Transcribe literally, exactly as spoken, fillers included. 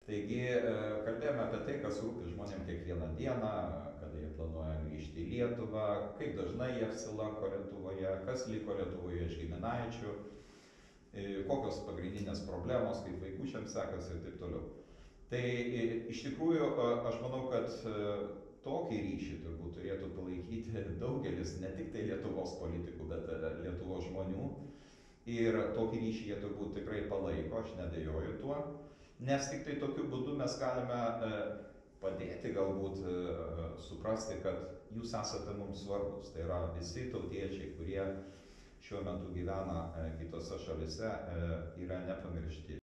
Taigi kalbėjome apie tai, kas rūpi žmonėm kiekvieną dieną, kada jie planuoja grįžti į Lietuvą, kaip dažnai jie apsilanko Lietuvoje, kas liko Lietuvoje iš giminaičių, kokios pagrindinės problemos, kaip vaikučiams sekasi ir taip toliau. Tai iš tikrųjų aš manau, kad tokį ryšį turbūt turėtų palaikyti daugelis, ne tik tai Lietuvos politikų, bet Lietuvos žmonių. Ir tokį ryšį jie turbūt tikrai palaiko, aš neabejoju tuo. Nes tik tai tokiu būdu mes galime padėti galbūt suprasti, kad jūs esate mums svarbus. Tai yra visi tautiečiai, kurie šiuo metu gyvena kitose šalise, yra nepamiršti.